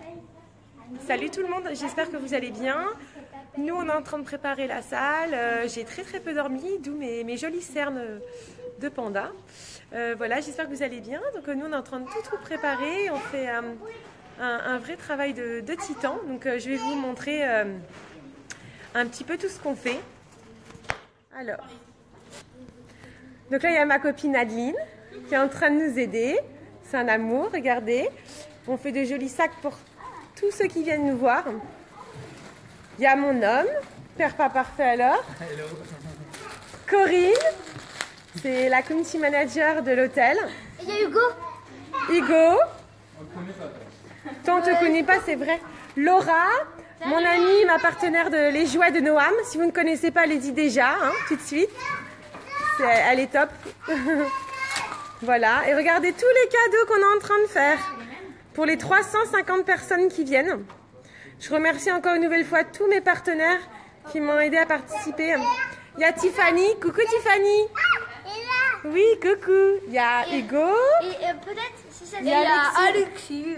Salut tout le monde, j'espère que vous allez bien. Nous on est en train de préparer la salle, j'ai très peu dormi, d'où mes jolies cernes de panda. Voilà, j'espère que vous allez bien. Donc nous on est en train de tout préparer, on fait un vrai travail de titan. Donc je vais vous montrer un petit peu tout ce qu'on fait. Alors, donc là il y a ma copine Adeline qui est en train de nous aider. C'est un amour, regardez. On fait de jolis sacs pour tous ceux qui viennent nous voir. Il y a mon homme, père pas parfait alors. Hello. Corinne, c'est la community manager de l'hôtel. Et il y a Hugo. Hugo. Toi on te connaît pas, c'est vrai. Laura, mon amie, ma partenaire de Les Jouets de Noam. Si vous ne connaissez pas, allez-y déjà, hein, tout de suite. Elle est top. Voilà, et regardez tous les cadeaux qu'on est en train de faire pour les 350 personnes qui viennent. Je remercie encore une nouvelle fois tous mes partenaires qui m'ont aidé à participer. Il y a Tiffany, coucou Tiffany. Oui, coucou. Il y a Hugo. Et peut-être si ça il y a Alexis.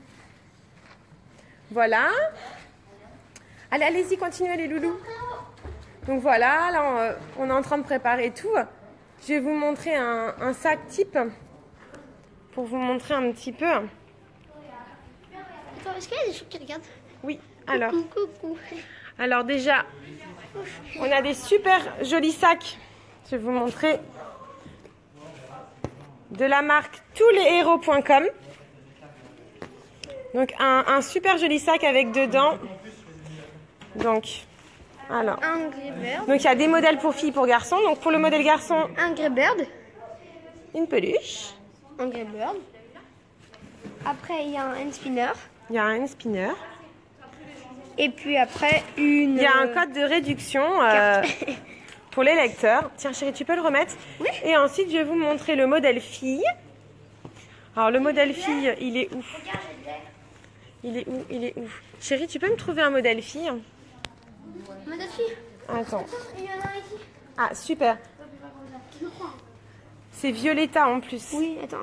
Voilà. Allez-y, continuez les loulous. Donc voilà, là on est en train de préparer tout. Je vais vous montrer un sac type pour vous montrer un petit peu. Attends, est-ce qu'il y a des choses qui regardent? Oui, alors. Coucou. Alors déjà, on a des super jolis sacs. Je vais vous montrer. De la marque tousleséros.com. Donc un super joli sac avec dedans. Donc, alors. Angry Bird. Donc il y a des modèles pour filles, pour garçons. Donc pour le modèle garçon, Angry Bird. une peluche. Angry Bird. Après, il y a un hand spinner. Il y a un spinner. Et puis après, une... Il y a un code de réduction pour les lecteurs. Tiens chérie, tu peux le remettre? Oui. Et ensuite, je vais vous montrer le modèle fille. Alors le modèle fille, il est où? Il est où? Chérie, tu peux me trouver un modèle fille? Modèle fille. Attends. Il y en a ici. Ah, super. C'est Violetta en plus. Oui, attends.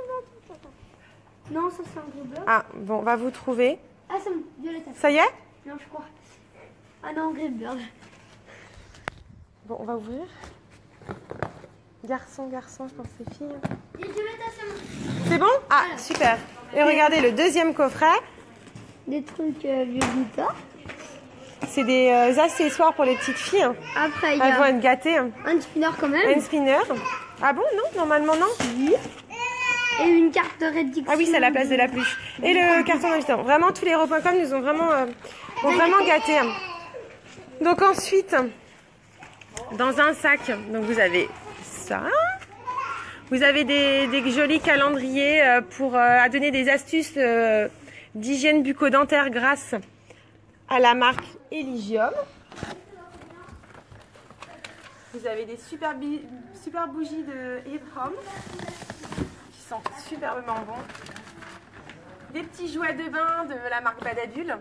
Non, ça c'est Angry Bird. Ah, bon, on va vous trouver. Ah, c'est bon, Violetta. Ça y est? Non, je crois. Ah non, Angry Bird. Bon, on va ouvrir. Garçon, je pense que c'est fille. Et Violetta, c'est bon. C'est bon? Ah, super. Et regardez le deuxième coffret. Des trucs Violetta. C'est des accessoires pour les petites filles. Après, il y Elles vont a être gâtées. un spinner quand même. Un spinner. Ah bon? Non, normalement non. Oui. Et une carte de réduction. Ah oui, c'est à la place de la pluche. Et le carton d'invitation. Vraiment, tous les héros.com nous ont vraiment gâtés. Donc ensuite, dans un sac, donc vous avez ça. Vous avez des jolis calendriers à donner des astuces d'hygiène bucco-dentaire grâce à la marque Elysium. Vous avez des super bougies de Yves Home qui sont superbement bons. Des petits jouets de bain de la marque Badadule.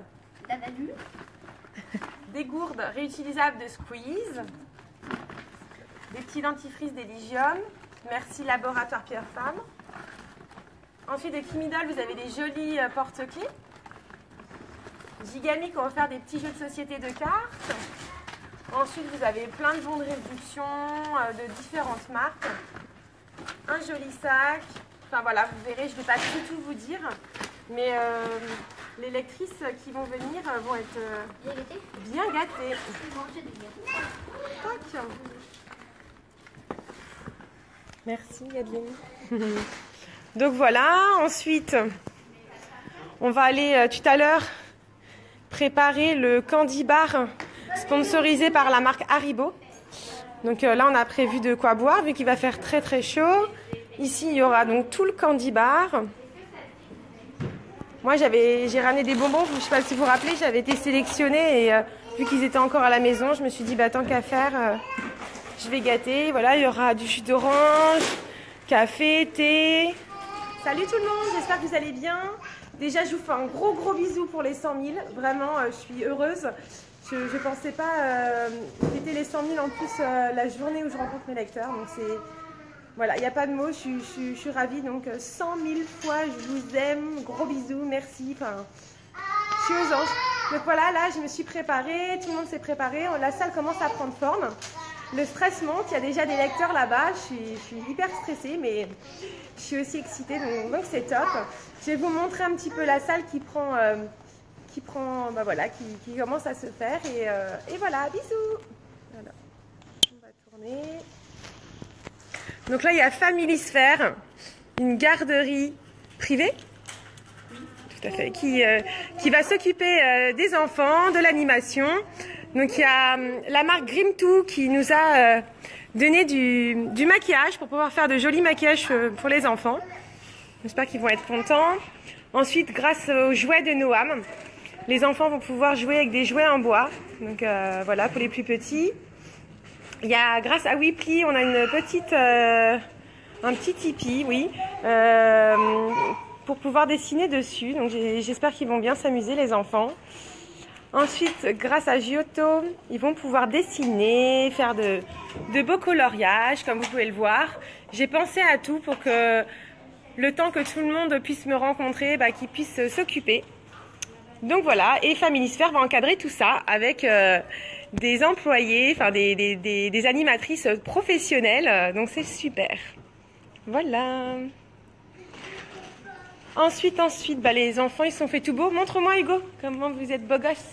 Des gourdes réutilisables de Squeeze. Des petits dentifrices d'Elysium. Merci Laboratoire Pierre Femme. Ensuite de Kimidol, vous avez des jolis porte-clés. Gigamic, on va faire des petits jeux de société de cartes. Ensuite, vous avez plein de bons de réduction de différentes marques. Un joli sac. Enfin voilà, vous verrez, je ne vais pas tout vous dire. Mais les lectrices qui vont venir vont être bien gâtées. Tac. Merci Adeline. Donc voilà, ensuite, on va aller tout à l'heure préparer le candy bar sponsorisé par la marque Haribo. Donc là, on a prévu de quoi boire vu qu'il va faire très chaud. Ici, il y aura donc tout le candy bar. Moi, j'ai ramené des bonbons. Je ne sais pas si vous vous rappelez, j'avais été sélectionnée et vu qu'ils étaient encore à la maison, je me suis dit, bah, tant qu'à faire, je vais gâter. Voilà, il y aura du jus d'orange, café, thé. Salut tout le monde, j'espère que vous allez bien. Déjà, je vous fais un gros bisou pour les 100 000. Vraiment, je suis heureuse. Je ne pensais pas fêter les 100 000 en plus la journée où je rencontre mes lecteurs. Donc c'est... Voilà, il n'y a pas de mots, je suis ravie. Donc 100 000 fois, je vous aime. Gros bisous, merci. Enfin, suis aux anges. Donc voilà, là je me suis préparée, tout le monde s'est préparé, la salle commence à prendre forme. Le stress monte, il y a déjà des lecteurs là-bas, je suis hyper stressée, mais je suis aussi excitée, donc c'est top. Je vais vous montrer un petit peu la salle qui commence à se faire, et voilà, bisous. Voilà. On va tourner. Donc là, il y a Familisphère, une garderie privée. Tout à fait, qui va s'occuper des enfants, de l'animation. Donc il y a la marque Grim2 qui nous a donné du maquillage pour pouvoir faire de jolis maquillages pour les enfants. J'espère qu'ils vont être contents. Ensuite, grâce aux jouets de Noam, les enfants vont pouvoir jouer avec des jouets en bois. Donc voilà, pour les plus petits. Il y a, grâce à Weeply, on a un petit tipi, oui. Pour pouvoir dessiner dessus. Donc j'espère qu'ils vont bien s'amuser, les enfants. Ensuite, grâce à Giotto, ils vont pouvoir dessiner, faire de beaux coloriages, comme vous pouvez le voir. J'ai pensé à tout pour que le temps que tout le monde puisse me rencontrer, qu'ils puissent s'occuper. Donc voilà, et Familisphère va encadrer tout ça avec des employés, enfin des animatrices professionnelles. Donc c'est super. Voilà. Ensuite, les enfants, ils se sont fait tout beaux. Montre-moi, Hugo, comment vous êtes beau gosse.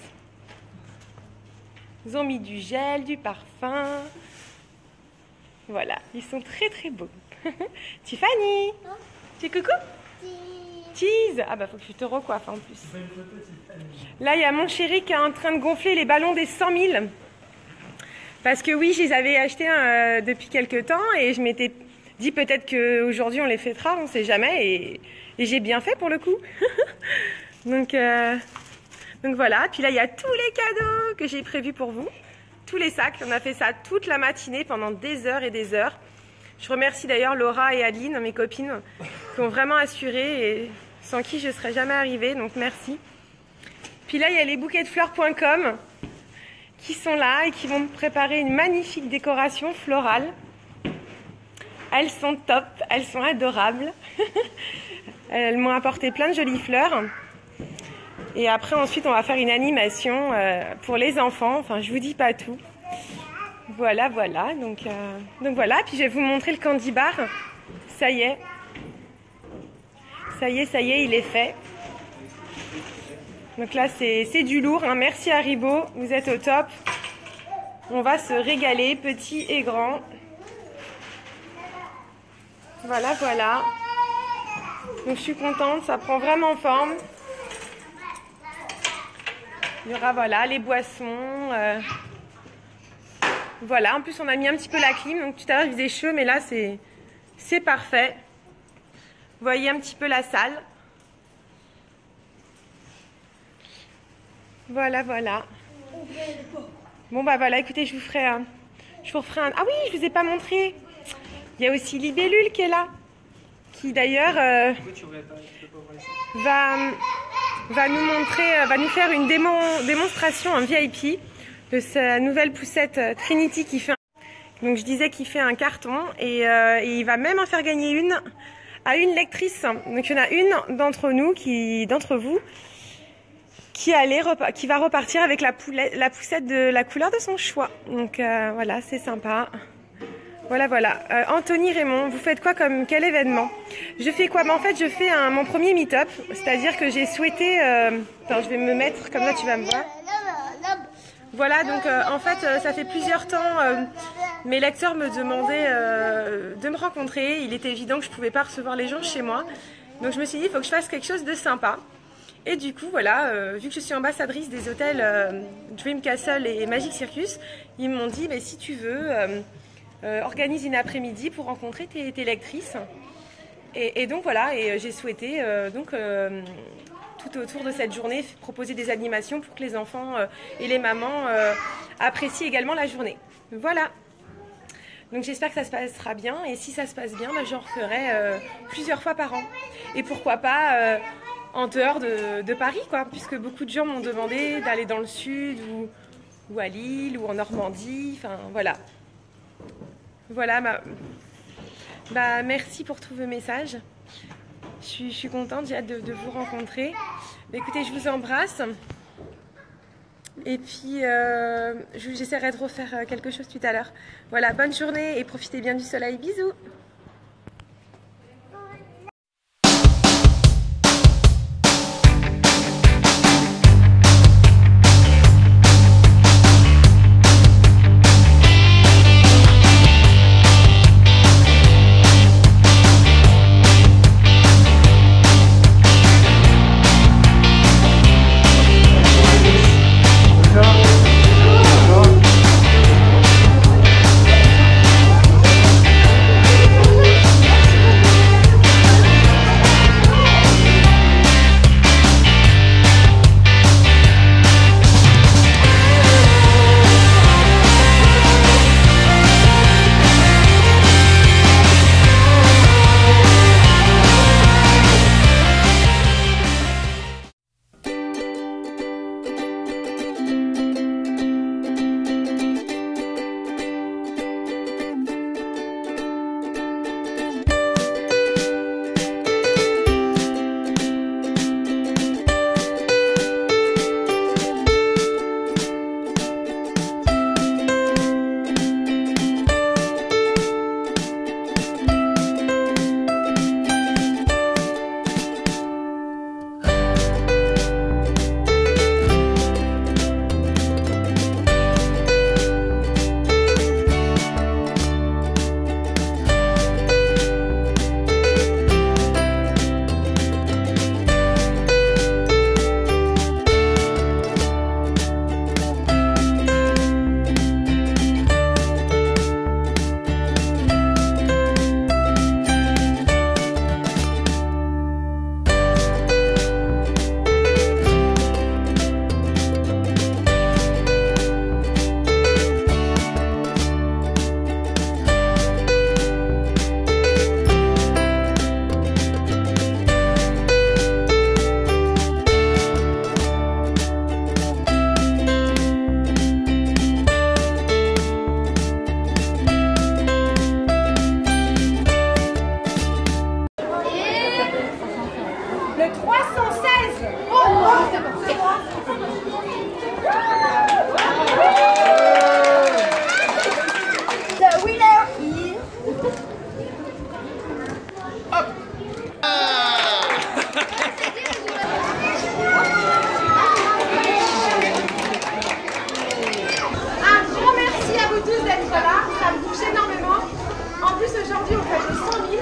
Ils ont mis du gel, du parfum. Voilà, ils sont très très beaux. Tiffany, tu es coucou? Cheese. Ah bah faut que je te recoiffe en plus. Là, il y a mon chéri qui est en train de gonfler les ballons des 100 000. Parce que oui, je les avais achetés depuis quelques temps et je m'étais dit peut-être qu'aujourd'hui on les fêtera, on ne sait jamais. Et j'ai bien fait pour le coup. donc voilà. Puis là, il y a tous les cadeaux que j'ai prévus pour vous. Tous les sacs. On a fait ça toute la matinée pendant des heures et des heures. Je remercie d'ailleurs Laura et Adeline, mes copines, qui ont vraiment assuré et sans qui je ne serais jamais arrivée. Donc merci. Puis là, il y a les bouquetsdefleurs.com qui sont là et qui vont me préparer une magnifique décoration florale. Elles sont top, elles sont adorables. Elles m'ont apporté plein de jolies fleurs. Et après, ensuite, on va faire une animation pour les enfants. Enfin, je vous dis pas tout. Voilà. Donc voilà. Puis je vais vous montrer le candy bar. Ça y est, il est fait. Donc là, c'est du lourd. Hein. Merci Haribo, vous êtes au top. On va se régaler, petits et grands. Voilà. Donc je suis contente, ça prend vraiment forme. Il y aura les boissons. Voilà, en plus on a mis un petit peu la clim. Donc tout à l'heure il faisait chaud, mais là c'est parfait. Vous voyez un petit peu la salle. Voilà. Bon voilà, écoutez, je vous referai un... Ah oui, je vous ai pas montré. Il y a aussi Libellule qui est là. Qui d'ailleurs va nous faire une démonstration en VIP de sa nouvelle poussette Trinity qui fait donc je disais qu'il fait un carton et il va même en faire gagner une à une lectrice. Donc il y en a une d'entre vous qui va repartir avec la poussette de la couleur de son choix. Donc voilà, c'est sympa. Voilà. Anthony Raymond, vous faites quoi comme quel événement? Je fais quoi? En fait, je fais mon premier meet-up, c'est-à-dire que j'ai souhaité... Attends, je vais me mettre, comme là tu vas me voir. Voilà, donc en fait, ça fait plusieurs temps, mes lecteurs me demandaient de me rencontrer. Il était évident que je ne pouvais pas recevoir les gens chez moi. Donc je me suis dit, il faut que je fasse quelque chose de sympa. Et du coup, voilà, vu que je suis ambassadrice des hôtels Dream Castle et Magic Circus, ils m'ont dit, mais si tu veux... organise une après-midi pour rencontrer tes lectrices. Et donc voilà, et j'ai souhaité tout autour de cette journée proposer des animations pour que les enfants et les mamans apprécient également la journée. Voilà. Donc j'espère que ça se passera bien et si ça se passe bien, j'en referai plusieurs fois par an. Et pourquoi pas en dehors de Paris, quoi, puisque beaucoup de gens m'ont demandé d'aller dans le sud ou à Lille ou en Normandie, enfin voilà. Voilà, merci pour tous vos messages. Je suis contente, j'ai hâte de vous rencontrer. Écoutez, je vous embrasse. Et puis, j'essaierai de refaire quelque chose tout à l'heure. Voilà, bonne journée et profitez bien du soleil. Bisous! Le 316. C'est moi. The winner is... Un grand merci à vous tous d'être là. Ça me touche énormément. En plus, aujourd'hui, on fait les 100 000.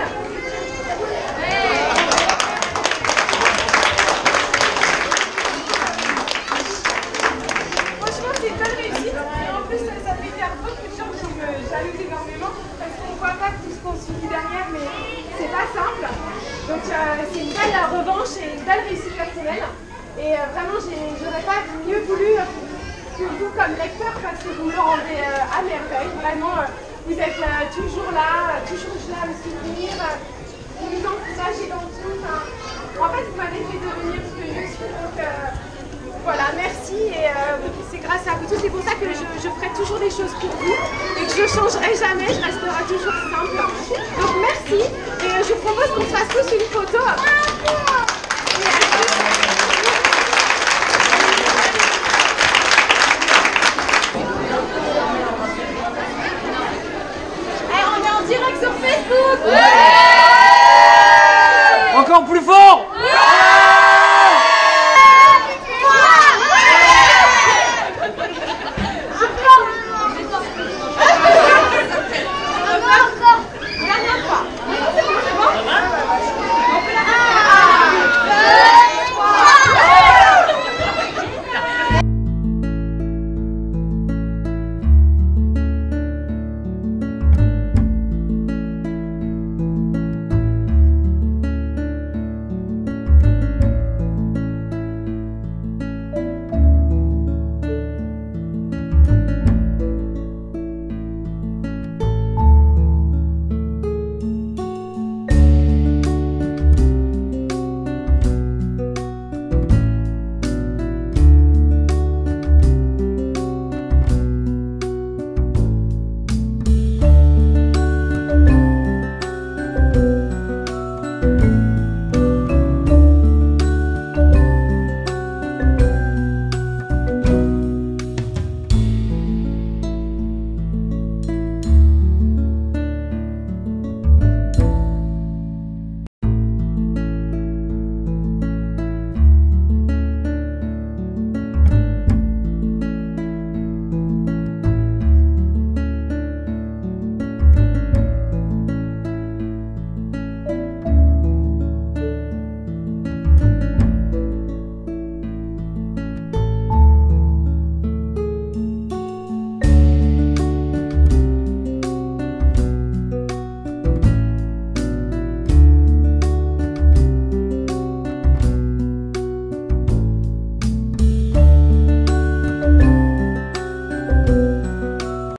Ça fait faire beaucoup de gens qui me jalousent énormément parce qu'on ne voit pas tout ce qu'on subit derrière, mais c'est pas simple. Donc c'est une belle revanche et une belle réussite personnelle. Et vraiment, j'aurais pas mieux voulu que vous comme lecteur parce que vous me le rendez à merveille. Vraiment, vous êtes toujours là à me soutenir, vous nous encouragez dans tout. En fait, vous m'avez fait devenir ce que je suis. Donc, voilà, merci et c'est grâce à vous tous. C'est pour ça que je ferai toujours des choses pour vous et que je ne changerai jamais, je resterai toujours simple. Donc merci et je vous propose qu'on se fasse tous une photo.